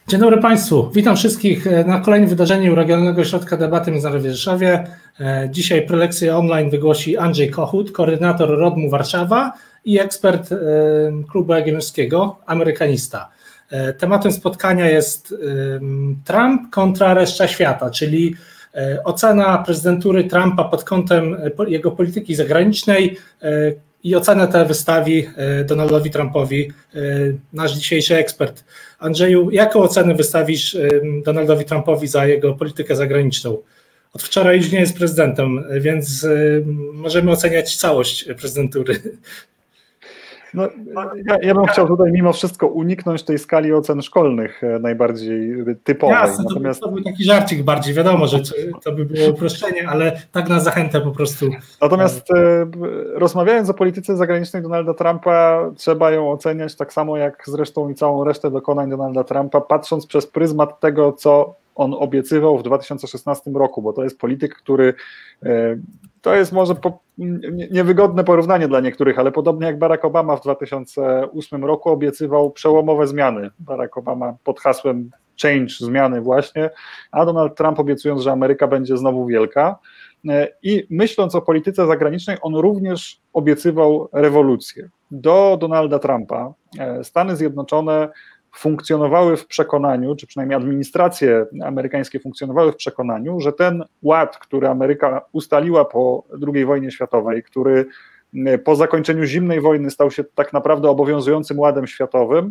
Dzień dobry Państwu, witam wszystkich na kolejnym wydarzeniu Regionalnego Ośrodka Debaty Międzynarodowej w Rzeszowie. Dzisiaj prelekcję online wygłosi Andrzej Kochut, koordynator RODM-u Warszawa i ekspert Klubu Jagiellonowskiego, amerykanista. Tematem spotkania jest Trump kontra reszta świata, czyli ocena prezydentury Trumpa pod kątem jego polityki zagranicznej i ocenę tę wystawi Donaldowi Trumpowi nasz dzisiejszy ekspert. Andrzeju, jaką ocenę wystawisz Donaldowi Trumpowi za jego politykę zagraniczną? Od wczoraj już nie jest prezydentem, więc możemy oceniać całość prezydentury. No, ja bym chciał tutaj mimo wszystko uniknąć tej skali ocen szkolnych najbardziej typowej. Jasne, to był taki żarcik bardziej, wiadomo, że to by było uproszczenie, ale tak na zachętę po prostu. Natomiast rozmawiając o polityce zagranicznej Donalda Trumpa, trzeba ją oceniać tak samo jak zresztą i całą resztę dokonań Donalda Trumpa, patrząc przez pryzmat tego, co on obiecywał w 2016 roku, bo to jest polityk, który to jest może niewygodne porównanie dla niektórych, ale podobnie jak Barack Obama w 2008 roku obiecywał przełomowe zmiany. Barack Obama pod hasłem change, zmiany właśnie, a Donald Trump obiecując, że Ameryka będzie znowu wielka. I myśląc o polityce zagranicznej, on również obiecywał rewolucję. Do Donalda Trumpa Stany Zjednoczone funkcjonowały w przekonaniu, czy przynajmniej administracje amerykańskie funkcjonowały w przekonaniu, że ten ład, który Ameryka ustaliła po II wojnie światowej, który po zakończeniu zimnej wojny stał się tak naprawdę obowiązującym ładem światowym,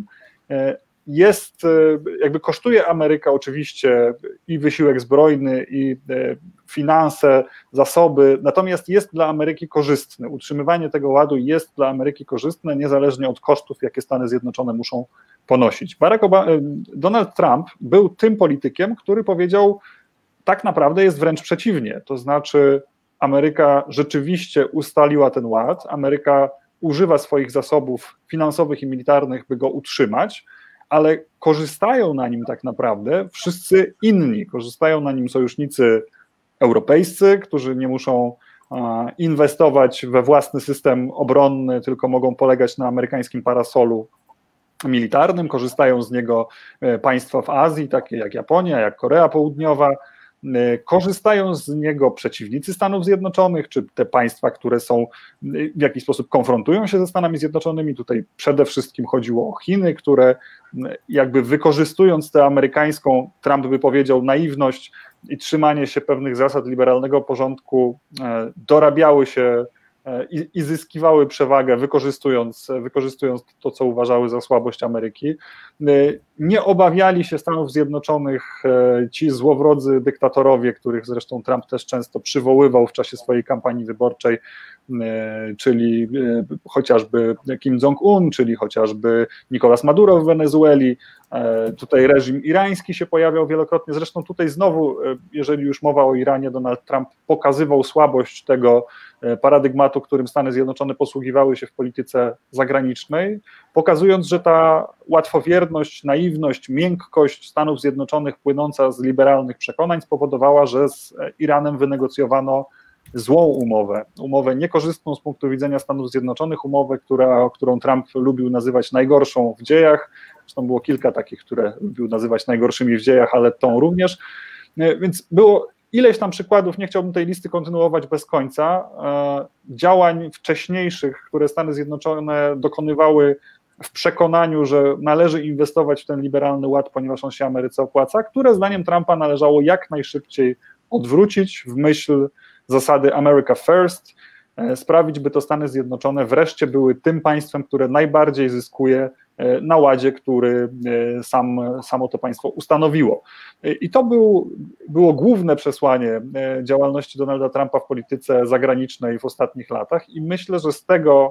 jest, jakby kosztuje Amerykę oczywiście i wysiłek zbrojny, i finanse, zasoby, natomiast jest dla Ameryki korzystny. Utrzymywanie tego ładu jest dla Ameryki korzystne, niezależnie od kosztów, jakie Stany Zjednoczone muszą ponosić. Donald Trump był tym politykiem, który powiedział, tak naprawdę jest wręcz przeciwnie, to znaczy Ameryka rzeczywiście ustaliła ten ład, Ameryka używa swoich zasobów finansowych i militarnych, by go utrzymać, ale korzystają na nim tak naprawdę wszyscy inni, korzystają na nim sojusznicy europejscy, którzy nie muszą inwestować we własny system obronny, tylko mogą polegać na amerykańskim parasolu militarnym, korzystają z niego państwa w Azji, takie jak Japonia, jak Korea Południowa, korzystają z niego przeciwnicy Stanów Zjednoczonych, czy te państwa, które są w jakiś sposób konfrontują się ze Stanami Zjednoczonymi. Tutaj przede wszystkim chodziło o Chiny, które jakby wykorzystując tę amerykańską, Trump by powiedział, naiwność i trzymanie się pewnych zasad liberalnego porządku, dorabiały się i zyskiwały przewagę, wykorzystując to, co uważały za słabość Ameryki. Nie obawiali się Stanów Zjednoczonych ci złowrodzy dyktatorowie, których zresztą Trump też często przywoływał w czasie swojej kampanii wyborczej, czyli chociażby Kim Jong-un, czyli chociażby Nicolás Maduro w Wenezueli. Tutaj reżim irański się pojawiał wielokrotnie, zresztą tutaj znowu, jeżeli już mowa o Iranie, Donald Trump pokazywał słabość tego paradygmatu, którym Stany Zjednoczone posługiwały się w polityce zagranicznej, pokazując, że ta łatwowierność, naiwność, miękkość Stanów Zjednoczonych płynąca z liberalnych przekonań spowodowała, że z Iranem wynegocjowano złą umowę niekorzystną z punktu widzenia Stanów Zjednoczonych, umowę, którą Trump lubił nazywać najgorszą w dziejach, zresztą było kilka takich, które lubił nazywać najgorszymi w dziejach, ale tą również, więc było ileś tam przykładów, nie chciałbym tej listy kontynuować bez końca, działań wcześniejszych, które Stany Zjednoczone dokonywały w przekonaniu, że należy inwestować w ten liberalny ład, ponieważ on się Ameryce opłaca, które zdaniem Trumpa należało jak najszybciej odwrócić w myśl zasady America First, sprawić, by to Stany Zjednoczone wreszcie były tym państwem, które najbardziej zyskuje na ładzie, który samo to państwo ustanowiło. I to było główne przesłanie działalności Donalda Trumpa w polityce zagranicznej w ostatnich latach i myślę, że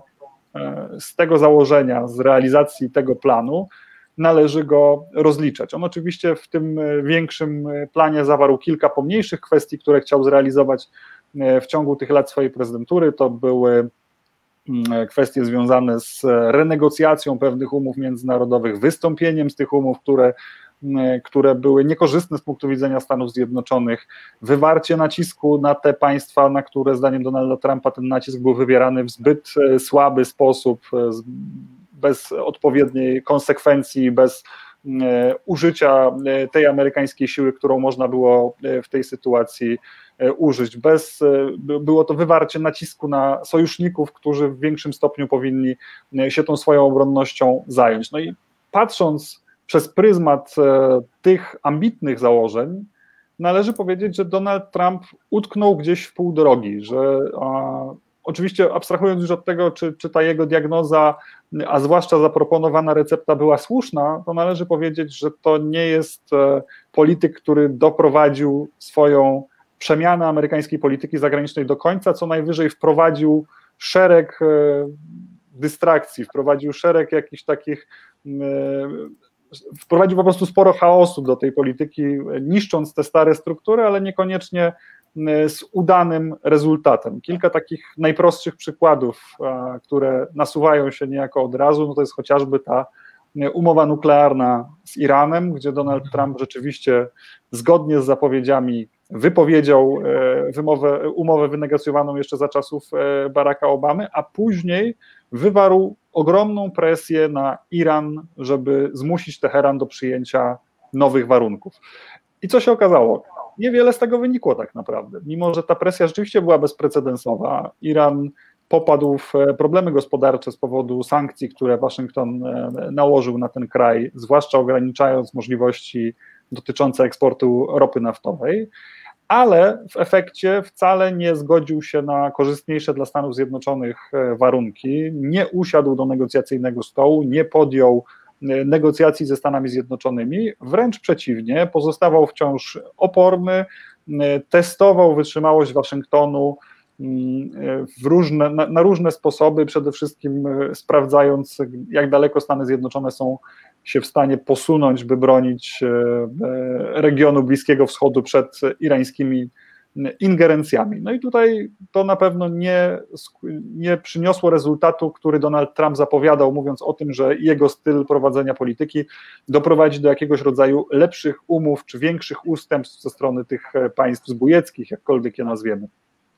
z tego założenia, z realizacji tego planu należy go rozliczać. On oczywiście w tym większym planie zawarł kilka pomniejszych kwestii, które chciał zrealizować w ciągu tych lat swojej prezydentury. To były kwestie związane z renegocjacją pewnych umów międzynarodowych, wystąpieniem z tych umów, które były niekorzystne z punktu widzenia Stanów Zjednoczonych, wywarcie nacisku na te państwa, na które zdaniem Donalda Trumpa ten nacisk był wywierany w zbyt słaby sposób, bez odpowiedniej konsekwencji, bez użycia tej amerykańskiej siły, którą można było w tej sytuacji użyć. Było to wywarcie nacisku na sojuszników, którzy w większym stopniu powinni się tą swoją obronnością zająć. No i patrząc przez pryzmat tych ambitnych założeń, należy powiedzieć, że Donald Trump utknął gdzieś w pół drogi, że oczywiście abstrahując już od tego, czy ta jego diagnoza, a zwłaszcza zaproponowana recepta była słuszna, to należy powiedzieć, że to nie jest polityk, który doprowadził swoją przemianę amerykańskiej polityki zagranicznej do końca, co najwyżej wprowadził szereg dystrakcji, wprowadził szereg jakichś takich, wprowadził po prostu sporo chaosu do tej polityki, niszcząc te stare struktury, ale niekoniecznie z udanym rezultatem. Kilka takich najprostszych przykładów, które nasuwają się niejako od razu, no to jest chociażby ta umowa nuklearna z Iranem, gdzie Donald Trump rzeczywiście zgodnie z zapowiedziami wypowiedział umowę wynegocjowaną jeszcze za czasów Baracka Obamy, a później wywarł ogromną presję na Iran, żeby zmusić Teheran do przyjęcia nowych warunków. I co się okazało? Niewiele z tego wynikło tak naprawdę. Mimo że ta presja rzeczywiście była bezprecedensowa, Iran popadł w problemy gospodarcze z powodu sankcji, które Waszyngton nałożył na ten kraj, zwłaszcza ograniczając możliwości dotyczące eksportu ropy naftowej, ale w efekcie wcale nie zgodził się na korzystniejsze dla Stanów Zjednoczonych warunki, nie usiadł do negocjacyjnego stołu, nie podjął negocjacji ze Stanami Zjednoczonymi, wręcz przeciwnie, pozostawał wciąż oporny, testował wytrzymałość Waszyngtonu na różne sposoby, przede wszystkim sprawdzając, jak daleko Stany Zjednoczone są się w stanie posunąć, by bronić regionu Bliskiego Wschodu przed irańskimi ingerencjami. No i tutaj to na pewno nie przyniosło rezultatu, który Donald Trump zapowiadał, mówiąc o tym, że jego styl prowadzenia polityki doprowadzi do jakiegoś rodzaju lepszych umów czy większych ustępstw ze strony tych państw zbójeckich, jakkolwiek je nazwiemy.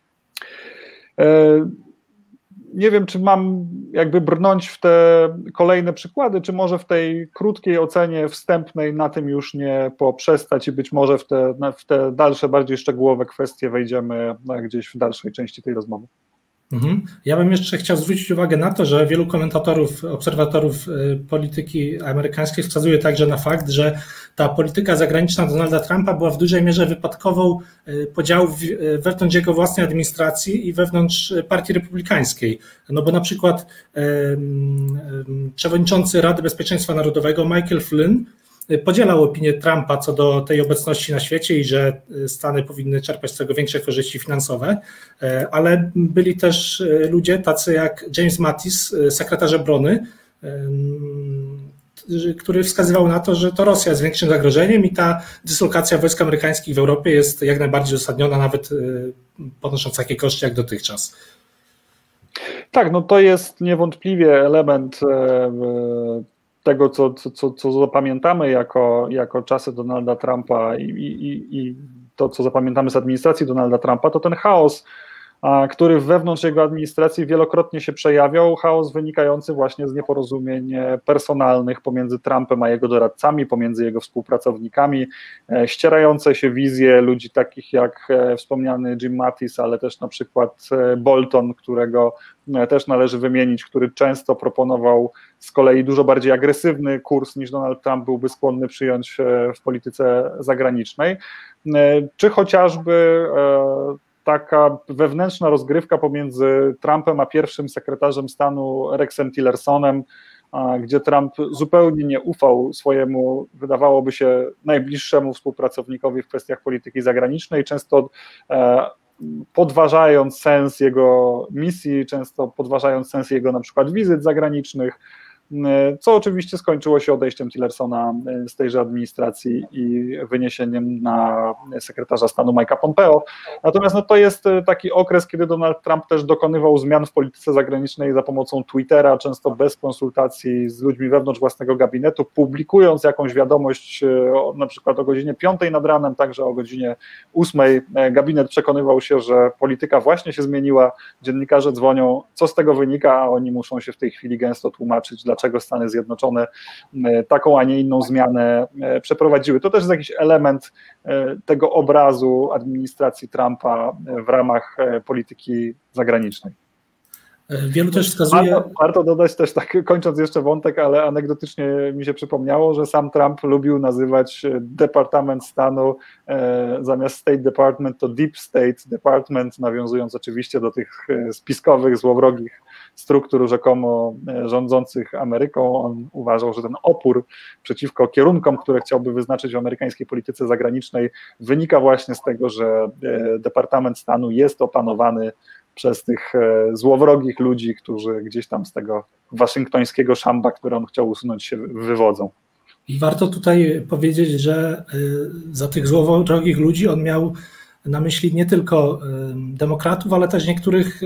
Nie wiem, czy mam jakby brnąć w te kolejne przykłady, czy może w tej krótkiej ocenie wstępnej na tym już nie poprzestać i być może w te dalsze, bardziej szczegółowe kwestie wejdziemy gdzieś w dalszej części tej rozmowy. Ja bym jeszcze chciał zwrócić uwagę na to, że wielu komentatorów, obserwatorów polityki amerykańskiej wskazuje także na fakt, że ta polityka zagraniczna Donalda Trumpa była w dużej mierze wypadkową podziałów wewnątrz jego własnej administracji i wewnątrz Partii Republikańskiej. No bo na przykład przewodniczący Rady Bezpieczeństwa Narodowego Michael Flynn podzielał opinię Trumpa co do tej obecności na świecie i że Stany powinny czerpać z tego większe korzyści finansowe, ale byli też ludzie tacy jak James Mattis, sekretarz obrony, który wskazywał na to, że to Rosja jest większym zagrożeniem i ta dyslokacja wojsk amerykańskich w Europie jest jak najbardziej uzasadniona, nawet ponosząc takie koszty jak dotychczas. Tak, no to jest niewątpliwie element tego, co zapamiętamy jako czasy Donalda Trumpa i to, co zapamiętamy z administracji Donalda Trumpa, to ten chaos, który wewnątrz jego administracji wielokrotnie się przejawiał, chaos wynikający właśnie z nieporozumień personalnych pomiędzy Trumpem a jego doradcami, pomiędzy jego współpracownikami, ścierające się wizje ludzi takich jak wspomniany Jim Mattis, ale też na przykład Bolton, którego też należy wymienić, który często proponował z kolei dużo bardziej agresywny kurs niż Donald Trump byłby skłonny przyjąć w polityce zagranicznej, czy chociażby taka wewnętrzna rozgrywka pomiędzy Trumpem a pierwszym sekretarzem stanu Rexem Tillersonem, gdzie Trump zupełnie nie ufał swojemu, wydawałoby się, najbliższemu współpracownikowi w kwestiach polityki zagranicznej, często podważając sens jego misji, często podważając sens jego na przykład wizyt zagranicznych, co oczywiście skończyło się odejściem Tillersona z tejże administracji i wyniesieniem na sekretarza stanu Mike'a Pompeo. Natomiast no, to jest taki okres, kiedy Donald Trump też dokonywał zmian w polityce zagranicznej za pomocą Twittera, często bez konsultacji z ludźmi wewnątrz własnego gabinetu, publikując jakąś wiadomość na przykład o godzinie 5 nad ranem, także o godzinie 8 gabinet przekonywał się, że polityka właśnie się zmieniła, dziennikarze dzwonią, co z tego wynika, a oni muszą się w tej chwili gęsto tłumaczyć, dlaczego dlaczego Stany Zjednoczone taką, a nie inną zmianę przeprowadziły. To też jest jakiś element tego obrazu administracji Trumpa w ramach polityki zagranicznej. Wielu też wskazuje... Warto dodać też, tak kończąc jeszcze wątek, ale anegdotycznie mi się przypomniało, że sam Trump lubił nazywać Departament Stanu zamiast State Department to Deep State Department, nawiązując oczywiście do tych spiskowych, złowrogich struktur rzekomo rządzących Ameryką. On uważał, że ten opór przeciwko kierunkom, które chciałby wyznaczyć w amerykańskiej polityce zagranicznej, wynika właśnie z tego, że Departament Stanu jest opanowany przez tych złowrogich ludzi, którzy gdzieś tam z tego waszyngtońskiego szamba, które on chciał usunąć, się wywodzą. I warto tutaj powiedzieć, że za tych złowrogich ludzi on miał na myśli nie tylko demokratów, ale też niektórych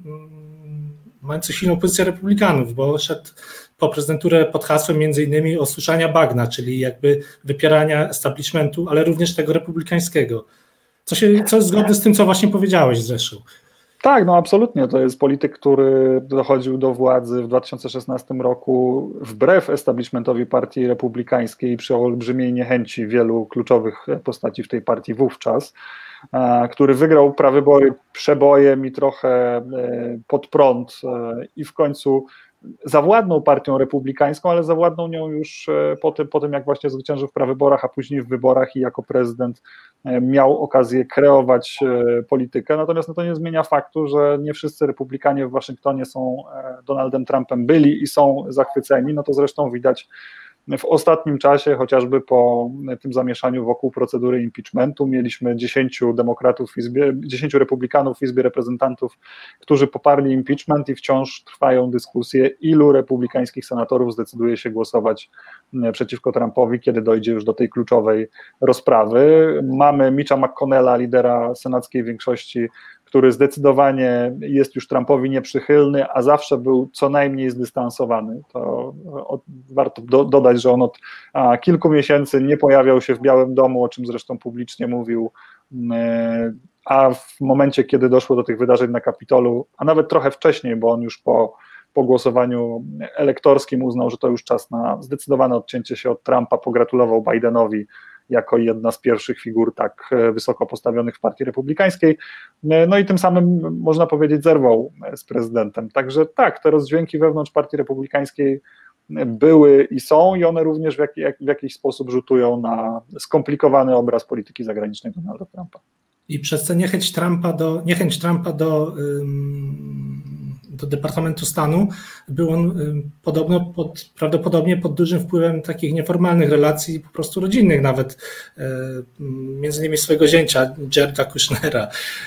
mających silną pozycję republikanów, bo szedł po prezydenturę pod hasłem między innymi osuszania bagna, czyli jakby wypierania establishmentu, ale również tego republikańskiego. Co jest zgodne z tym, co właśnie powiedziałeś zresztą. Tak, no absolutnie. To jest polityk, który dochodził do władzy w 2016 roku wbrew establishmentowi partii republikańskiej przy olbrzymiej niechęci wielu kluczowych postaci w tej partii wówczas, który wygrał prawybory przebojem i trochę pod prąd i w końcu zawładnął partią republikańską, ale zawładnął nią już po tym, jak właśnie zwyciężył w prawyborach, a później w wyborach i jako prezydent miał okazję kreować politykę. Natomiast to nie zmienia faktu, że nie wszyscy republikanie w Waszyngtonie są Donaldem Trumpem byli i są zachwyceni. No to zresztą widać w ostatnim czasie, chociażby po tym zamieszaniu wokół procedury impeachmentu, mieliśmy 10 republikanów w Izbie Reprezentantów, którzy poparli impeachment i wciąż trwają dyskusje, ilu republikańskich senatorów zdecyduje się głosować przeciwko Trumpowi, kiedy dojdzie już do tej kluczowej rozprawy. Mamy Mitcha McConnella, lidera senackiej większości, który zdecydowanie jest już Trumpowi nieprzychylny, a zawsze był co najmniej zdystansowany. To warto dodać, że on od kilku miesięcy nie pojawiał się w Białym Domu, o czym zresztą publicznie mówił, a w momencie, kiedy doszło do tych wydarzeń na Kapitolu, a nawet trochę wcześniej, bo on już po głosowaniu elektorskim uznał, że to już czas na zdecydowane odcięcie się od Trumpa, pogratulował Bidenowi jako jedna z pierwszych figur tak wysoko postawionych w partii republikańskiej, no i tym samym można powiedzieć zerwał z prezydentem. Także tak, te rozdźwięki wewnątrz partii republikańskiej były i są i one również w jakiś sposób rzutują na skomplikowany obraz polityki zagranicznej Donalda Trumpa. I przez tę niechęć Trumpa do Departamentu Stanu był on prawdopodobnie pod dużym wpływem takich nieformalnych relacji, po prostu rodzinnych nawet, między innymi swojego zięcia, Jareda Kushnera.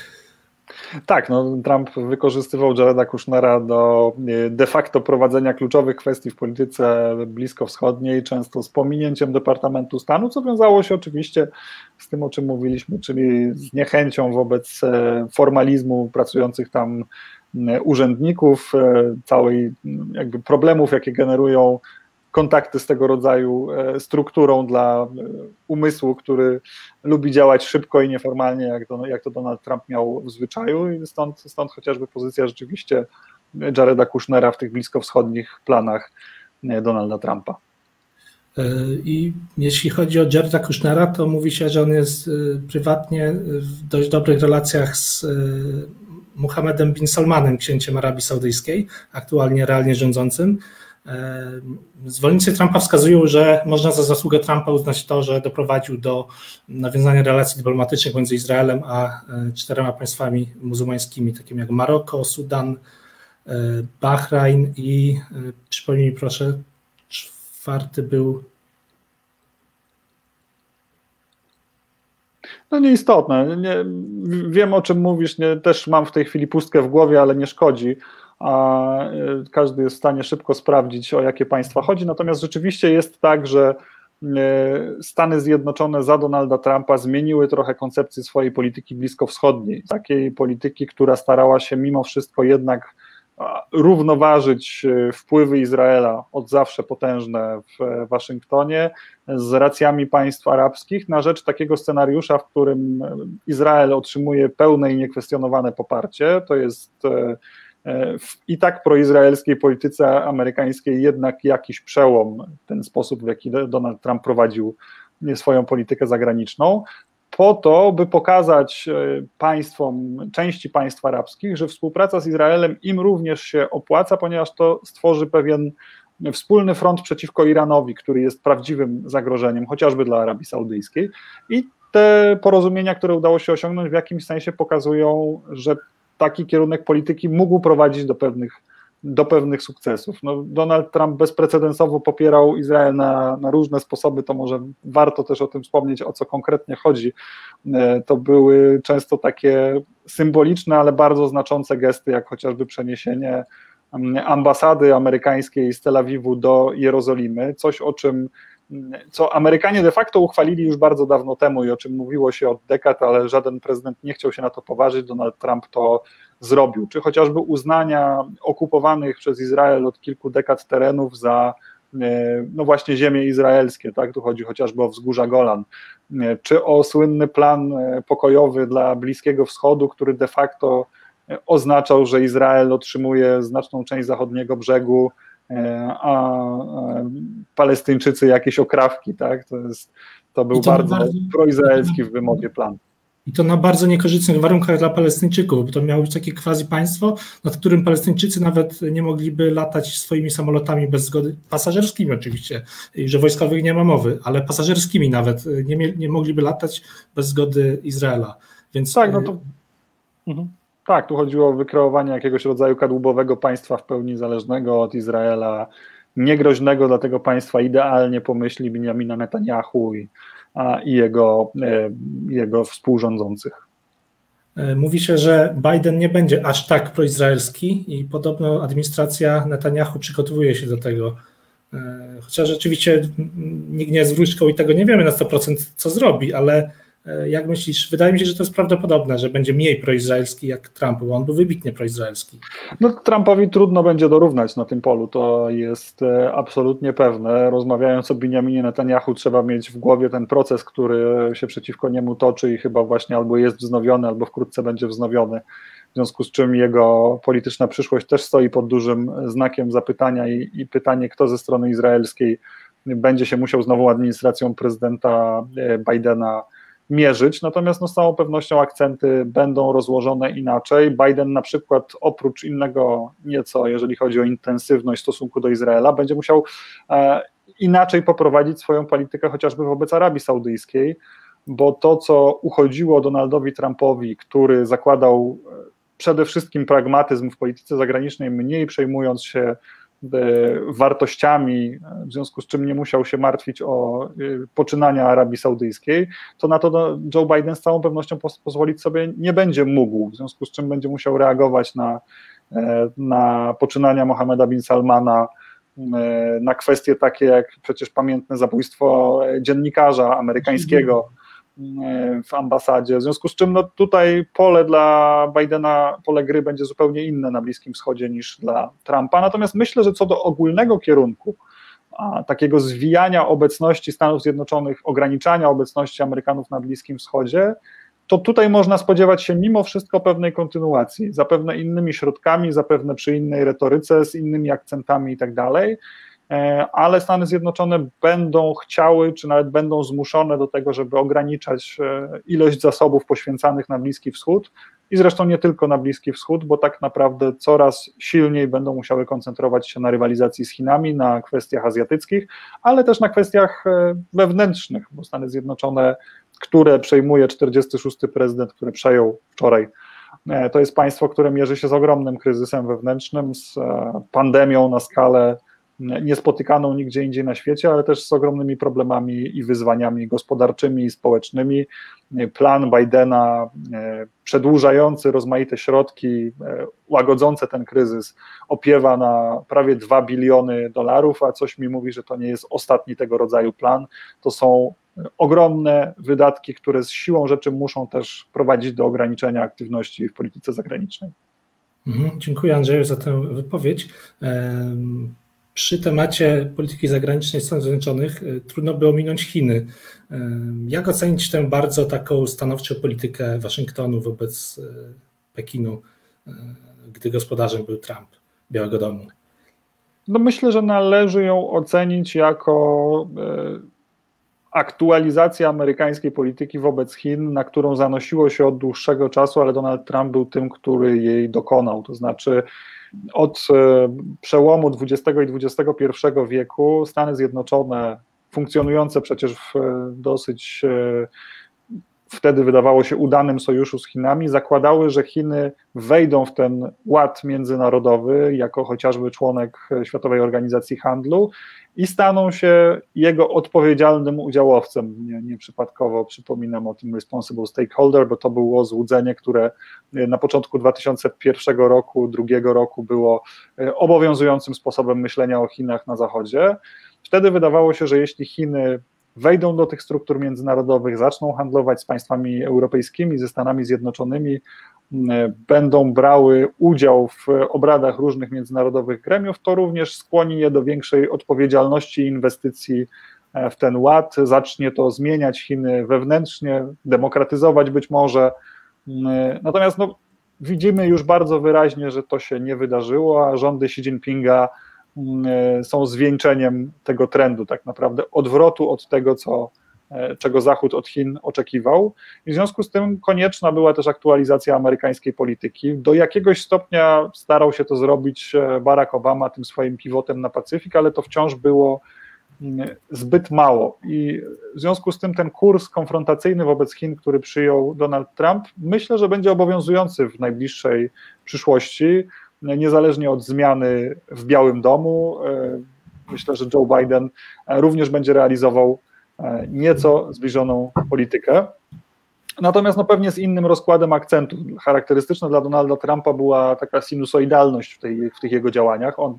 Tak, no Trump wykorzystywał Jareda Kushnera do de facto prowadzenia kluczowych kwestii w polityce bliskowschodniej, często z pominięciem Departamentu Stanu, co wiązało się oczywiście z tym, o czym mówiliśmy, czyli z niechęcią wobec formalizmu pracujących tam urzędników, całej jakby problemów, jakie generują kontakty z tego rodzaju strukturą dla umysłu, który lubi działać szybko i nieformalnie, jak to Donald Trump miał w zwyczaju, i stąd chociażby pozycja rzeczywiście Jareda Kushnera w tych bliskowschodnich planach Donalda Trumpa. I jeśli chodzi o Jareda Kushnera, to mówi się, że on jest prywatnie w dość dobrych relacjach z Mohammedem bin Salmanem, księciem Arabii Saudyjskiej, aktualnie realnie rządzącym. Zwolennicy Trumpa wskazują, że można za zasługę Trumpa uznać to, że doprowadził do nawiązania relacji dyplomatycznych między Izraelem a 4 państwami muzułmańskimi, takimi jak Maroko, Sudan, Bahrajn i, przypomnij mi proszę, 4 był... No nieistotne. Wiem, o czym mówisz, też mam w tej chwili pustkę w głowie, ale nie szkodzi. A każdy jest w stanie szybko sprawdzić, o jakie państwa chodzi. Natomiast rzeczywiście jest tak, że Stany Zjednoczone za Donalda Trumpa zmieniły trochę koncepcję swojej polityki bliskowschodniej. Takiej polityki, która starała się mimo wszystko jednak równoważyć wpływy Izraela, od zawsze potężne w Waszyngtonie, z racjami państw arabskich, na rzecz takiego scenariusza, w którym Izrael otrzymuje pełne i niekwestionowane poparcie. To jest w i tak proizraelskiej polityce amerykańskiej jednak jakiś przełom, ten sposób, w jaki Donald Trump prowadził swoją politykę zagraniczną, po to, by pokazać państwom, części państw arabskich, że współpraca z Izraelem im również się opłaca, ponieważ to stworzy pewien wspólny front przeciwko Iranowi, który jest prawdziwym zagrożeniem, chociażby dla Arabii Saudyjskiej. I te porozumienia, które udało się osiągnąć, w jakimś sensie pokazują, że taki kierunek polityki mógł prowadzić do pewnych sukcesów. No, Donald Trump bezprecedensowo popierał Izrael na różne sposoby, to może warto też o tym wspomnieć, o co konkretnie chodzi. To były często takie symboliczne, ale bardzo znaczące gesty, jak chociażby przeniesienie ambasady amerykańskiej z Tel Awiwu do Jerozolimy, coś co Amerykanie de facto uchwalili już bardzo dawno temu i o czym mówiło się od dekad, ale żaden prezydent nie chciał się na to poważyć, Donald Trump to zrobił, czy chociażby uznania okupowanych przez Izrael od kilku dekad terenów za no właśnie ziemie izraelskie, tak? Tu chodzi chociażby o wzgórza Golan, czy o słynny plan pokojowy dla Bliskiego Wschodu, który de facto oznaczał, że Izrael otrzymuje znaczną część zachodniego brzegu, a Palestyńczycy jakieś okrawki, tak? To był bardzo proizraelski w wymowie plan. I to na bardzo niekorzystnych warunkach dla Palestyńczyków, bo to miało być takie quasi państwo, nad którym Palestyńczycy nawet nie mogliby latać swoimi samolotami bez zgody, pasażerskimi oczywiście, i że wojskowych nie ma mowy, ale pasażerskimi nawet nie mogliby latać bez zgody Izraela. Więc tak, no to... Tak, tu chodziło o wykreowanie jakiegoś rodzaju kadłubowego państwa w pełni zależnego od Izraela, niegroźnego dla tego państwa idealnie po myśli Benjamina Netanyahu i jego współrządzących. Mówi się, że Biden nie będzie aż tak proizraelski i podobno administracja Netanyahu przygotowuje się do tego. Chociaż rzeczywiście nikt nie jest wróżką i tego nie wiemy na 100% co zrobi, ale jak myślisz, wydaje mi się, że to jest prawdopodobne, że będzie mniej proizraelski jak Trump, bo on był wybitnie proizraelski. No Trumpowi trudno będzie dorównać na tym polu, to jest absolutnie pewne. Rozmawiając o Benjaminie Netanyahu, trzeba mieć w głowie ten proces, który się przeciwko niemu toczy i chyba właśnie albo jest wznowiony, albo wkrótce będzie wznowiony. W związku z czym jego polityczna przyszłość też stoi pod dużym znakiem zapytania i pytanie, kto ze strony izraelskiej będzie się musiał z nową administracją prezydenta Bidena mierzyć, natomiast no, z całą pewnością akcenty będą rozłożone inaczej. Biden na przykład oprócz innego nieco, jeżeli chodzi o intensywność w stosunku do Izraela, będzie musiał inaczej poprowadzić swoją politykę chociażby wobec Arabii Saudyjskiej, bo to, co uchodziło Donaldowi Trumpowi, który zakładał przede wszystkim pragmatyzm w polityce zagranicznej, mniej przejmując się wartościami, w związku z czym nie musiał się martwić o poczynania Arabii Saudyjskiej, to na to Joe Biden z całą pewnością pozwolić sobie nie będzie mógł, w związku z czym będzie musiał reagować na poczynania Mohammeda bin Salmana, na kwestie takie jak przecież pamiętne zabójstwo dziennikarza amerykańskiego w ambasadzie, w związku z czym no, tutaj pole dla Bidena, pole gry będzie zupełnie inne na Bliskim Wschodzie niż dla Trumpa, natomiast myślę, że co do ogólnego kierunku, takiego zwijania obecności Stanów Zjednoczonych, ograniczania obecności Amerykanów na Bliskim Wschodzie, to tutaj można spodziewać się mimo wszystko pewnej kontynuacji, zapewne innymi środkami, zapewne przy innej retoryce, z innymi akcentami i tak dalej, ale Stany Zjednoczone będą chciały, czy nawet będą zmuszone do tego, żeby ograniczać ilość zasobów poświęcanych na Bliski Wschód i zresztą nie tylko na Bliski Wschód, bo tak naprawdę coraz silniej będą musiały koncentrować się na rywalizacji z Chinami, na kwestiach azjatyckich, ale też na kwestiach wewnętrznych, bo Stany Zjednoczone, które przejmuje 46. prezydent, który przejął wczoraj, to jest państwo, które mierzy się z ogromnym kryzysem wewnętrznym, z pandemią na skalę niespotykaną nigdzie indziej na świecie, ale też z ogromnymi problemami i wyzwaniami gospodarczymi i społecznymi. Plan Bidena przedłużający rozmaite środki, łagodzące ten kryzys, opiewa na prawie $2 biliony, a coś mi mówi, że to nie jest ostatni tego rodzaju plan. To są ogromne wydatki, które z siłą rzeczy muszą też prowadzić do ograniczenia aktywności w polityce zagranicznej. Dziękuję Andrzeju za tę wypowiedź. Przy temacie polityki zagranicznej Stanów Zjednoczonych trudno by ominąć Chiny. Jak ocenić tę bardzo taką stanowczą politykę Waszyngtonu wobec Pekinu? gdy gospodarzem był Trump Białego Domu? No myślę, że należy ją ocenić jako aktualizację amerykańskiej polityki wobec Chin, na którą zanosiło się od dłuższego czasu, ale Donald Trump był tym, który jej dokonał. To znaczy od przełomu XX i XXI wieku Stany Zjednoczone, funkcjonujące przecież w dosyć wtedy wydawało się udanym sojuszu z Chinami, zakładały, że Chiny wejdą w ten ład międzynarodowy jako chociażby członek Światowej Organizacji Handlu i staną się jego odpowiedzialnym udziałowcem. Nieprzypadkowo przypominam o tym responsible stakeholder, bo to było złudzenie, które na początku 2001 roku, drugiego roku było obowiązującym sposobem myślenia o Chinach na Zachodzie. Wtedy wydawało się, że jeśli Chiny wejdą do tych struktur międzynarodowych, zaczną handlować z państwami europejskimi, ze Stanami Zjednoczonymi, będą brały udział w obradach różnych międzynarodowych gremiów, to również skłoni je do większej odpowiedzialności i inwestycji w ten ład, zacznie to zmieniać Chiny wewnętrznie, demokratyzować być może. Natomiast widzimy już bardzo wyraźnie, że to się nie wydarzyło, a rządy Xi Jinpinga są zwieńczeniem tego trendu, tak naprawdę odwrotu od tego, czego Zachód od Chin oczekiwał. I w związku z tym konieczna była też aktualizacja amerykańskiej polityki. Do jakiegoś stopnia starał się to zrobić Barack Obama tym swoim pivotem na Pacyfik, ale to wciąż było zbyt mało. I w związku z tym ten kurs konfrontacyjny wobec Chin, który przyjął Donald Trump, myślę, że będzie obowiązujący w najbliższej przyszłości, niezależnie od zmiany w Białym Domu. Myślę, że Joe Biden również będzie realizował nieco zbliżoną politykę. Natomiast pewnie z innym rozkładem akcentów. Charakterystyczna dla Donalda Trumpa była taka sinusoidalność w tych jego działaniach. On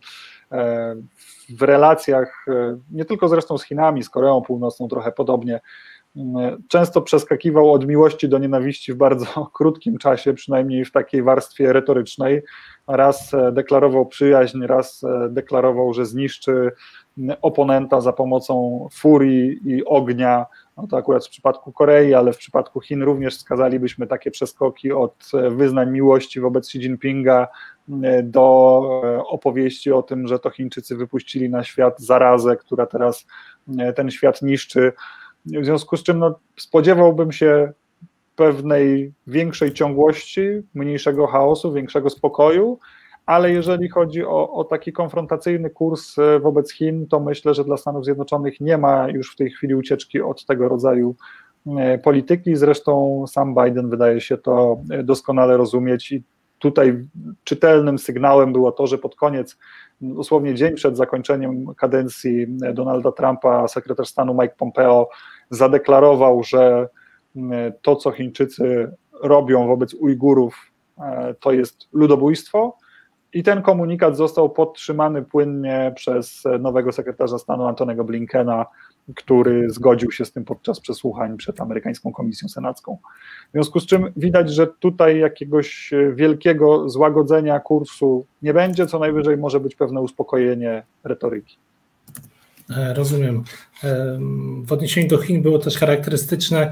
w relacjach, nie tylko zresztą z Chinami, z Koreą Północną trochę podobnie, często przeskakiwał od miłości do nienawiści w bardzo krótkim czasie, przynajmniej w takiej warstwie retorycznej. Raz deklarował przyjaźń, raz deklarował, że zniszczy oponenta za pomocą furii i ognia. No to akurat w przypadku Korei, ale w przypadku Chin również wskazalibyśmy takie przeskoki od wyznań miłości wobec Xi Jinpinga do opowieści o tym, że to Chińczycy wypuścili na świat zarazę, która teraz ten świat niszczy. W związku z czym spodziewałbym się pewnej większej ciągłości, mniejszego chaosu, większego spokoju, ale jeżeli chodzi o taki konfrontacyjny kurs wobec Chin, to myślę, że dla Stanów Zjednoczonych nie ma już w tej chwili ucieczki od tego rodzaju polityki. Zresztą sam Biden wydaje się to doskonale rozumieć i tutaj czytelnym sygnałem było to, że pod koniec, dosłownie dzień przed zakończeniem kadencji Donalda Trumpa, sekretarz stanu Mike Pompeo zadeklarował, że to, co Chińczycy robią wobec Ujgurów, to jest ludobójstwo i ten komunikat został podtrzymany płynnie przez nowego sekretarza stanu Antonego Blinkena, który zgodził się z tym podczas przesłuchań przed amerykańską komisją senacką. W związku z czym widać, że tutaj jakiegoś wielkiego złagodzenia kursu nie będzie, co najwyżej może być pewne uspokojenie retoryki. Rozumiem. W odniesieniu do Chin było też charakterystyczne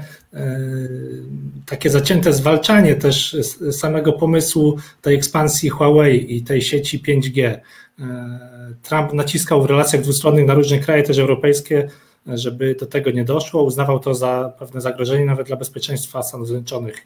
takie zacięte zwalczanie też samego pomysłu tej ekspansji Huawei i tej sieci 5G. Trump naciskał w relacjach dwustronnych na różne kraje, też europejskie, żeby do tego nie doszło. Uznawał to za pewne zagrożenie nawet dla bezpieczeństwa Stanów Zjednoczonych.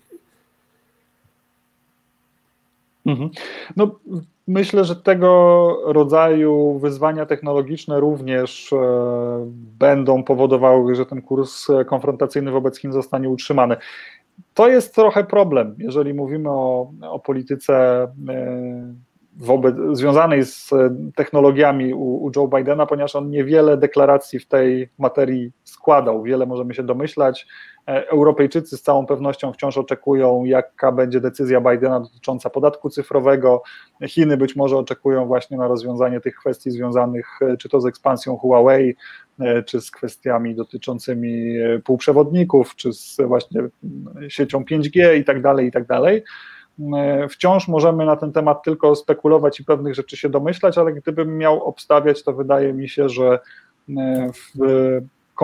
Myślę, że tego rodzaju wyzwania technologiczne również będą powodowały, że ten kurs konfrontacyjny wobec Chin zostanie utrzymany. To jest trochę problem, jeżeli mówimy o polityce związanej z technologiami u Joe Bidena, ponieważ on niewiele deklaracji w tej materii składał. Wiele możemy się domyślać. Europejczycy z całą pewnością wciąż oczekują, jaka będzie decyzja Bidena dotycząca podatku cyfrowego. Chiny być może oczekują właśnie na rozwiązanie tych kwestii związanych czy to z ekspansją Huawei, czy z kwestiami dotyczącymi półprzewodników, czy z właśnie siecią 5G i tak dalej, i tak dalej. Wciąż możemy na ten temat tylko spekulować i pewnych rzeczy się domyślać, ale gdybym miał obstawiać, to wydaje mi się, że w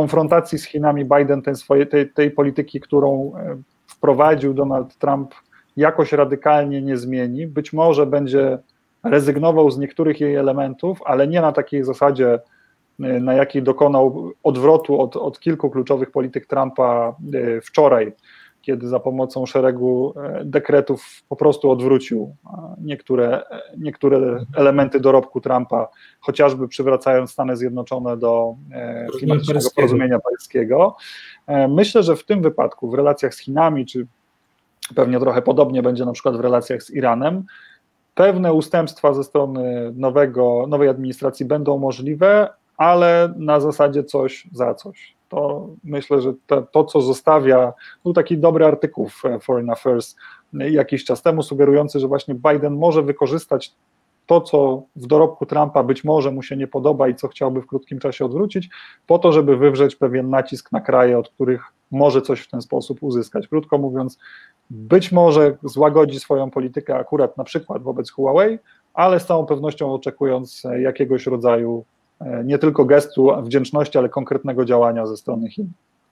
konfrontacji z Chinami Biden tej polityki, którą wprowadził Donald Trump, jakoś radykalnie nie zmieni. Być może będzie rezygnował z niektórych jej elementów, ale nie na takiej zasadzie, na jakiej dokonał odwrotu od kilku kluczowych polityk Trumpa wczoraj, kiedy za pomocą szeregu dekretów po prostu odwrócił niektóre elementy dorobku Trumpa, chociażby przywracając Stany Zjednoczone do klimatycznego porozumienia paryskiego. Myślę, że w tym wypadku, w relacjach z Chinami, czy pewnie trochę podobnie będzie na przykład w relacjach z Iranem, pewne ustępstwa ze strony nowej administracji będą możliwe, ale na zasadzie coś za coś. To myślę, że to co zostawia, był taki dobry artykuł w Foreign Affairs jakiś czas temu, sugerujący, że właśnie Biden może wykorzystać to, co w dorobku Trumpa być może mu się nie podoba i co chciałby w krótkim czasie odwrócić, po to, żeby wywrzeć pewien nacisk na kraje, od których może coś w ten sposób uzyskać. Krótko mówiąc, być może złagodzi swoją politykę akurat na przykład wobec Huawei, ale z całą pewnością oczekując jakiegoś rodzaju nie tylko gestu wdzięczności, ale konkretnego działania ze strony Chin.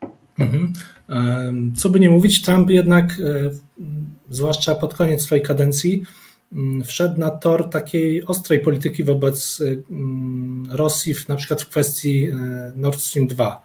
Co by nie mówić, Trump jednak, zwłaszcza pod koniec swojej kadencji, wszedł na tor takiej ostrej polityki wobec Rosji, na przykład w kwestii Nord Stream 2.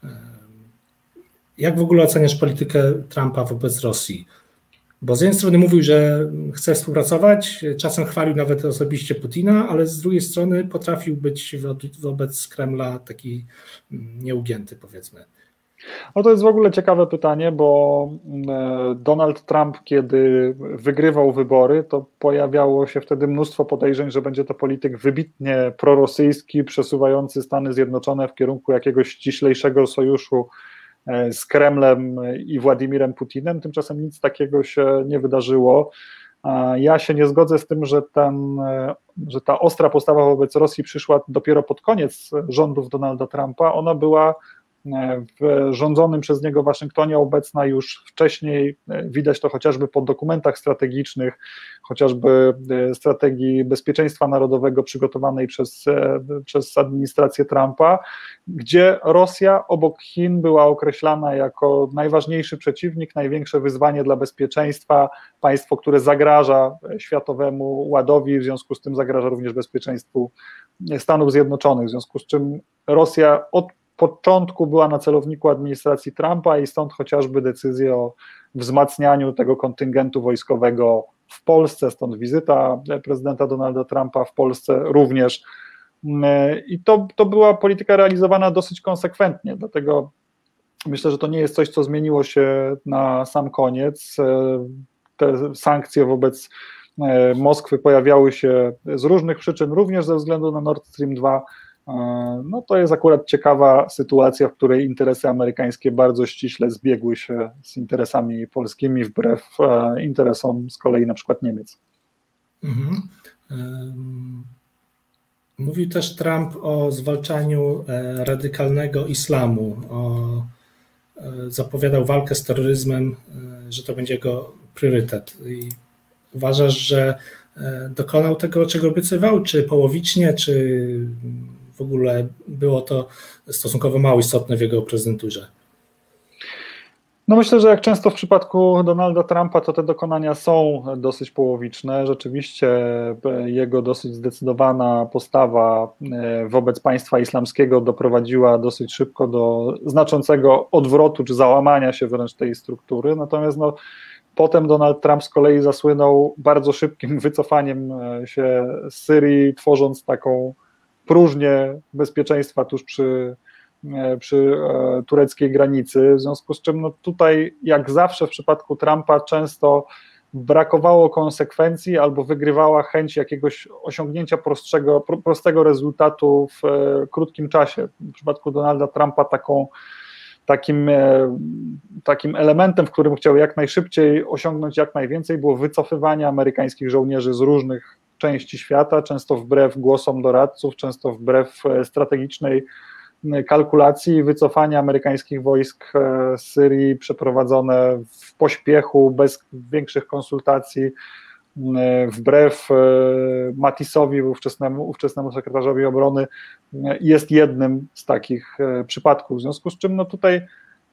Jak w ogóle oceniasz politykę Trumpa wobec Rosji? Bo z jednej strony mówił, że chce współpracować, czasem chwalił nawet osobiście Putina, ale z drugiej strony potrafił być wobec Kremla taki nieugięty, powiedzmy. No to jest w ogóle ciekawe pytanie, bo Donald Trump, kiedy wygrywał wybory, to pojawiało się wtedy mnóstwo podejrzeń, że będzie to polityk wybitnie prorosyjski, przesuwający Stany Zjednoczone w kierunku jakiegoś ściślejszego sojuszu z Kremlem i Władimirem Putinem. Tymczasem nic takiego się nie wydarzyło. Ja się nie zgodzę z tym, że ta ostra postawa wobec Rosji przyszła dopiero pod koniec rządów Donalda Trumpa. Ona była w rządzonym przez niego Waszyngtonie obecna już wcześniej, widać to chociażby po dokumentach strategicznych, chociażby strategii bezpieczeństwa narodowego przygotowanej przez administrację Trumpa, gdzie Rosja obok Chin była określana jako najważniejszy przeciwnik, największe wyzwanie dla bezpieczeństwa, państwo, które zagraża światowemu ładowi, w związku z tym zagraża również bezpieczeństwu Stanów Zjednoczonych, w związku z czym Rosja od początku była na celowniku administracji Trumpa i stąd chociażby decyzje o wzmacnianiu tego kontyngentu wojskowego w Polsce, stąd wizyta prezydenta Donalda Trumpa w Polsce również. I to była polityka realizowana dosyć konsekwentnie, dlatego myślę, że to nie jest coś, co zmieniło się na sam koniec. Te sankcje wobec Moskwy pojawiały się z różnych przyczyn, również ze względu na Nord Stream 2. No to jest akurat ciekawa sytuacja, w której interesy amerykańskie bardzo ściśle zbiegły się z interesami polskimi, wbrew interesom z kolei na przykład Niemiec. Mówił też Trump o zwalczaniu radykalnego islamu, zapowiadał walkę z terroryzmem, że to będzie jego priorytet. I uważasz, że dokonał tego, czego obiecywał, czy połowicznie, czy w ogóle było to stosunkowo mało istotne w jego prezydenturze? No myślę, że jak często w przypadku Donalda Trumpa, to te dokonania są dosyć połowiczne. Rzeczywiście jego dosyć zdecydowana postawa wobec państwa islamskiego doprowadziła dosyć szybko do znaczącego odwrotu czy załamania się wręcz tej struktury. Natomiast potem Donald Trump z kolei zasłynął bardzo szybkim wycofaniem się z Syrii, tworząc taką próżnię bezpieczeństwa tuż przy tureckiej granicy, w związku z czym tutaj jak zawsze w przypadku Trumpa często brakowało konsekwencji albo wygrywała chęć jakiegoś osiągnięcia prostego rezultatu w krótkim czasie. W przypadku Donalda Trumpa takim elementem, w którym chciał jak najszybciej osiągnąć jak najwięcej, było wycofywanie amerykańskich żołnierzy z różnych części świata, często wbrew głosom doradców, często wbrew strategicznej kalkulacji, wycofanie amerykańskich wojsk z Syrii przeprowadzone w pośpiechu, bez większych konsultacji, wbrew Mattisowi, ówczesnemu sekretarzowi obrony, jest jednym z takich przypadków. W związku z czym tutaj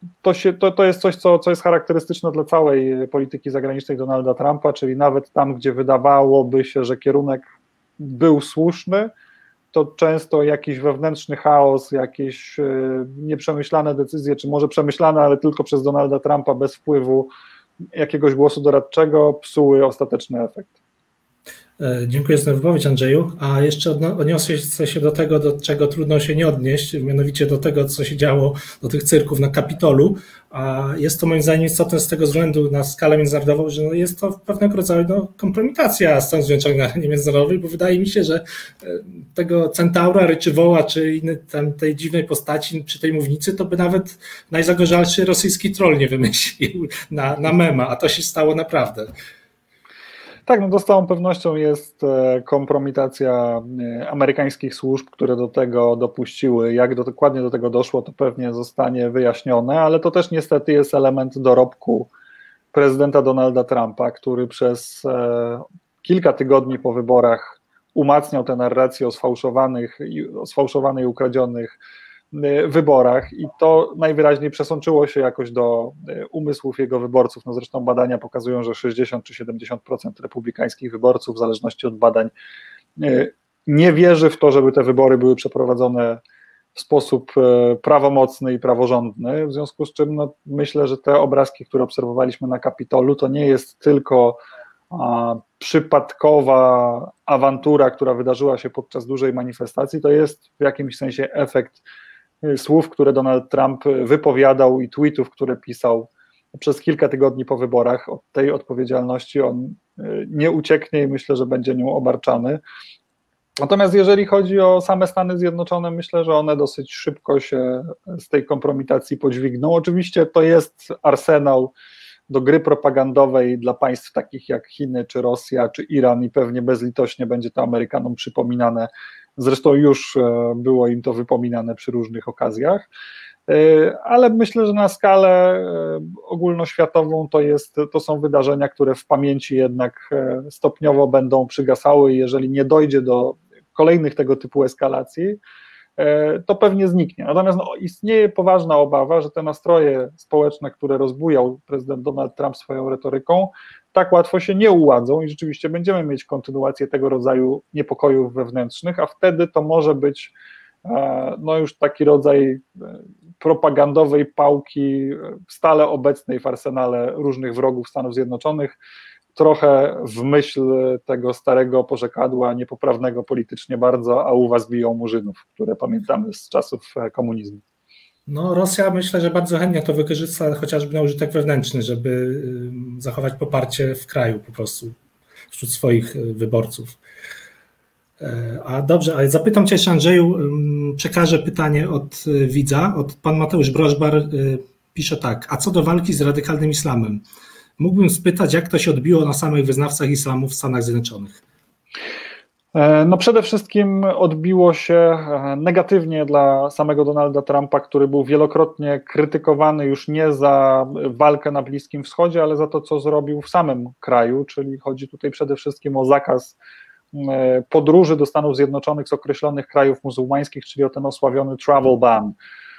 to jest coś, co jest charakterystyczne dla całej polityki zagranicznej Donalda Trumpa, czyli nawet tam, gdzie wydawałoby się, że kierunek był słuszny, to często jakiś wewnętrzny chaos, jakieś nieprzemyślane decyzje, czy może przemyślane, ale tylko przez Donalda Trumpa bez wpływu jakiegoś głosu doradczego psuły ostateczny efekt. Dziękuję za tę wypowiedź, Andrzeju. A jeszcze odniosę się do tego, do czego trudno się nie odnieść, mianowicie do tego, co się działo, do tych cyrków na Kapitolu. A jest to moim zdaniem istotne z tego względu na skalę międzynarodową, że jest to pewnego rodzaju kompromitacja Stanów Zjednoczonych na arenie międzynarodowej, bo wydaje mi się, że tego centaura, ryczywoła czy innej tam tej dziwnej postaci przy tej mównicy, to by nawet najzagorzalszy rosyjski troll nie wymyślił na mema, a to się stało naprawdę. Tak, no to z całą pewnością jest kompromitacja amerykańskich służb, które do tego dopuściły. Jak dokładnie do tego doszło, to pewnie zostanie wyjaśnione, ale to też niestety jest element dorobku prezydenta Donalda Trumpa, który przez kilka tygodni po wyborach umacniał tę narrację o sfałszowanych i ukradzionych wyborach i to najwyraźniej przesączyło się jakoś do umysłów jego wyborców. No zresztą badania pokazują, że 60 czy 70% republikańskich wyborców, w zależności od badań, nie wierzy w to, żeby te wybory były przeprowadzone w sposób prawomocny i praworządny, w związku z czym no, myślę, że te obrazki, które obserwowaliśmy na Kapitolu, to nie jest tylko przypadkowa awantura, która wydarzyła się podczas dużej manifestacji, to jest w jakimś sensie efekt słów, które Donald Trump wypowiadał i tweetów, które pisał przez kilka tygodni po wyborach. Od tej odpowiedzialności on nie ucieknie i myślę, że będzie nią obarczany. Natomiast jeżeli chodzi o same Stany Zjednoczone, myślę, że one dosyć szybko się z tej kompromitacji podźwigną. Oczywiście to jest arsenał do gry propagandowej dla państw takich jak Chiny, czy Rosja, czy Iran i pewnie bezlitośnie będzie to Amerykanom przypominane. Zresztą już było im to wypominane przy różnych okazjach, ale myślę, że na skalę ogólnoświatową to są wydarzenia, które w pamięci jednak stopniowo będą przygasały i jeżeli nie dojdzie do kolejnych tego typu eskalacji, to pewnie zniknie. Natomiast no, istnieje poważna obawa, że te nastroje społeczne, które rozbujał prezydent Donald Trump swoją retoryką, tak łatwo się nie uładzą i rzeczywiście będziemy mieć kontynuację tego rodzaju niepokojów wewnętrznych, a wtedy to może być no już taki rodzaj propagandowej pałki stale obecnej w arsenale różnych wrogów Stanów Zjednoczonych, trochę w myśl tego starego porzekadła, niepoprawnego politycznie bardzo, a u was biją murzynów, które pamiętamy z czasów komunizmu. No Rosja myślę, że bardzo chętnie to wykorzysta chociażby na użytek wewnętrzny, żeby zachować poparcie w kraju po prostu wśród swoich wyborców. A dobrze, ale zapytam cię jeszcze, Andrzeju, przekażę pytanie od widza, pan Mateusz Brożbar pisze tak: a co do walki z radykalnym islamem? Mógłbym spytać, jak to się odbiło na samych wyznawcach islamu w Stanach Zjednoczonych? No przede wszystkim odbiło się negatywnie dla samego Donalda Trumpa, który był wielokrotnie krytykowany już nie za walkę na Bliskim Wschodzie, ale za to, co zrobił w samym kraju, czyli chodzi tutaj przede wszystkim o zakaz podróży do Stanów Zjednoczonych z określonych krajów muzułmańskich, czyli o ten osławiony travel ban.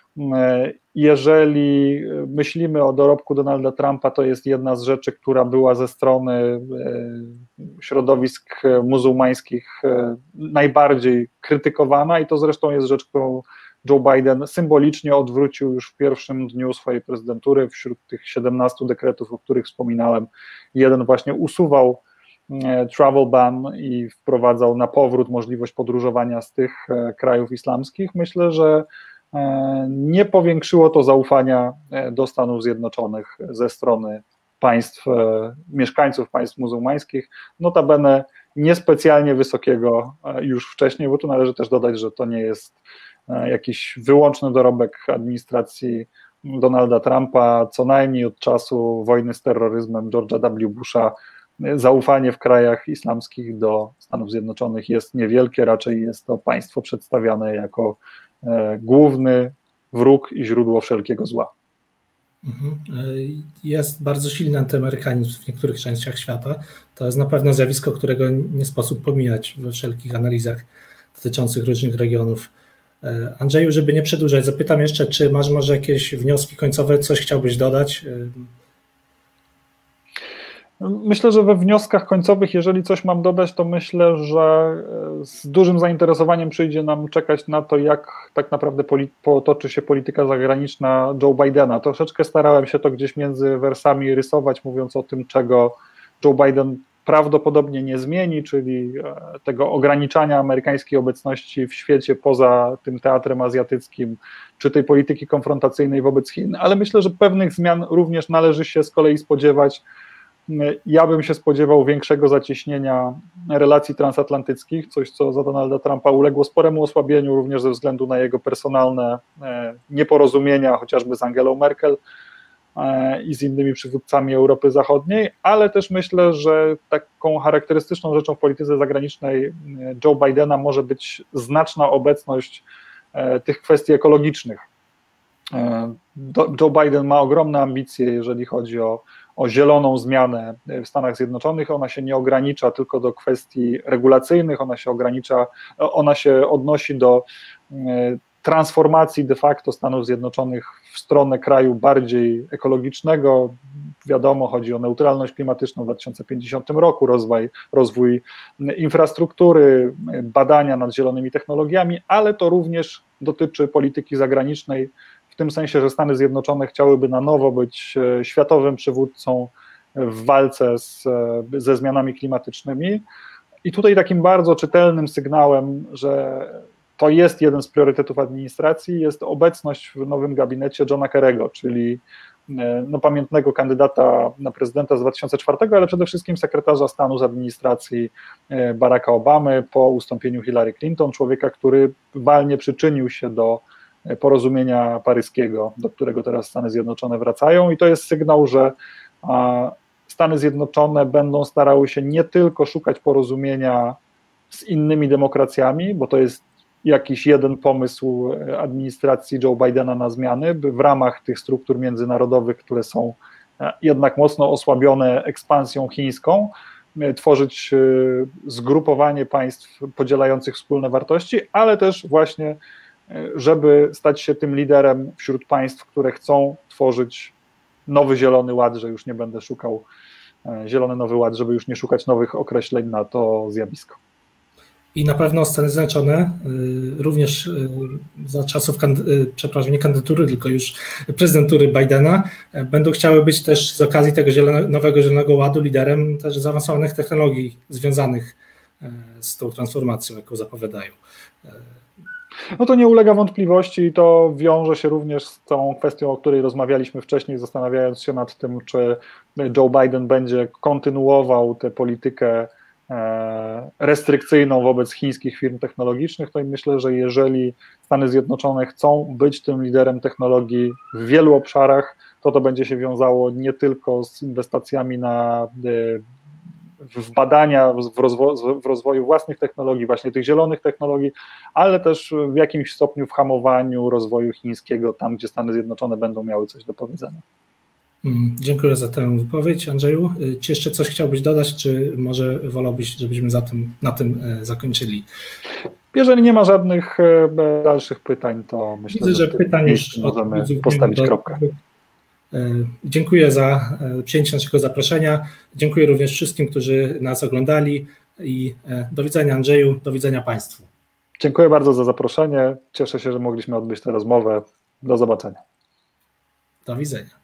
Jeżeli myślimy o dorobku Donalda Trumpa, to jest jedna z rzeczy, która była ze strony środowisk muzułmańskich najbardziej krytykowana i to zresztą jest rzecz, którą Joe Biden symbolicznie odwrócił już w pierwszym dniu swojej prezydentury. Wśród tych 17 dekretów, o których wspominałem, jeden właśnie usuwał travel ban i wprowadzał na powrót możliwość podróżowania z tych krajów islamskich. Myślę, że nie powiększyło to zaufania do Stanów Zjednoczonych ze strony państw, mieszkańców państw muzułmańskich, notabene niespecjalnie wysokiego już wcześniej, bo tu należy też dodać, że to nie jest jakiś wyłączny dorobek administracji Donalda Trumpa, co najmniej od czasu wojny z terroryzmem George'a W. Busha zaufanie w krajach islamskich do Stanów Zjednoczonych jest niewielkie, raczej jest to państwo przedstawiane jako główny wróg i źródło wszelkiego zła. Jest bardzo silny antyamerykanizm w niektórych częściach świata. To jest na pewno zjawisko, którego nie sposób pomijać we wszelkich analizach dotyczących różnych regionów Andrzeju, żeby nie przedłużać, zapytam jeszcze, czy masz może jakieś wnioski końcowe, coś chciałbyś dodać? Myślę, że we wnioskach końcowych, jeżeli coś mam dodać, to myślę, że z dużym zainteresowaniem przyjdzie nam czekać na to, jak tak naprawdę potoczy się polityka zagraniczna Joe Bidena. Troszeczkę starałem się to gdzieś między wersami rysować, mówiąc o tym, czego Joe Biden prawdopodobnie nie zmieni, czyli tego ograniczania amerykańskiej obecności w świecie poza tym teatrem azjatyckim, czy tej polityki konfrontacyjnej wobec Chin, ale myślę, że pewnych zmian również należy się z kolei spodziewać. Ja bym się spodziewał większego zacieśnienia relacji transatlantyckich, coś co za Donalda Trumpa uległo sporemu osłabieniu, również ze względu na jego personalne nieporozumienia, chociażby z Angelą Merkel i z innymi przywódcami Europy Zachodniej, ale też myślę, że taką charakterystyczną rzeczą w polityce zagranicznej Joe Bidena może być znaczna obecność tych kwestii ekologicznych. Joe Biden ma ogromne ambicje, jeżeli chodzi o zieloną zmianę w Stanach Zjednoczonych. Ona się nie ogranicza tylko do kwestii regulacyjnych, ona się odnosi do transformacji de facto Stanów Zjednoczonych w stronę kraju bardziej ekologicznego. Wiadomo, chodzi o neutralność klimatyczną w 2050 roku, rozwój infrastruktury, badania nad zielonymi technologiami, ale to również dotyczy polityki zagranicznej, w tym sensie, że Stany Zjednoczone chciałyby na nowo być światowym przywódcą w walce ze zmianami klimatycznymi. I tutaj takim bardzo czytelnym sygnałem, że to jest jeden z priorytetów administracji, jest obecność w nowym gabinecie Johna Kerry'ego, czyli pamiętnego kandydata na prezydenta z 2004, ale przede wszystkim sekretarza stanu z administracji Baracka Obamy po ustąpieniu Hillary Clinton, człowieka, który walnie przyczynił się do porozumienia paryskiego, do którego teraz Stany Zjednoczone wracają, i to jest sygnał, że Stany Zjednoczone będą starały się nie tylko szukać porozumienia z innymi demokracjami, bo to jest jakiś jeden pomysł administracji Joe Bidena na zmiany, by w ramach tych struktur międzynarodowych, które są jednak mocno osłabione ekspansją chińską, tworzyć zgrupowanie państw podzielających wspólne wartości, ale też właśnie żeby stać się tym liderem wśród państw, które chcą tworzyć nowy zielony ład, że już nie będę szukał zielony nowy ład, żeby już nie szukać nowych określeń na to zjawisko. I na pewno Stany Zjednoczone również za czasów, nie kandydatury, tylko już prezydentury Bidena będą chciały być też z okazji tego nowego zielonego ładu liderem też zaawansowanych technologii związanych z tą transformacją, jaką zapowiadają. No to nie ulega wątpliwości i to wiąże się również z tą kwestią, o której rozmawialiśmy wcześniej, zastanawiając się nad tym, czy Joe Biden będzie kontynuował tę politykę restrykcyjną wobec chińskich firm technologicznych, to myślę, że jeżeli Stany Zjednoczone chcą być tym liderem technologii w wielu obszarach, to będzie się wiązało nie tylko z inwestacjami w badania, w rozwoju własnych technologii, właśnie tych zielonych technologii, ale też w jakimś stopniu w hamowaniu rozwoju chińskiego, tam gdzie Stany Zjednoczone będą miały coś do powiedzenia. Dziękuję za tę wypowiedź. Andrzeju, czy jeszcze coś chciałbyś dodać, czy może wolałbyś, żebyśmy na tym zakończyli? Jeżeli nie ma żadnych dalszych pytań, to myślę, że pytań już możemy postawić kropkę. Dziękuję za przyjęcie naszego zaproszenia. Dziękuję również wszystkim, którzy nas oglądali i do widzenia, Andrzeju, do widzenia Państwu. Dziękuję bardzo za zaproszenie. Cieszę się, że mogliśmy odbyć tę rozmowę. Do zobaczenia. Do widzenia.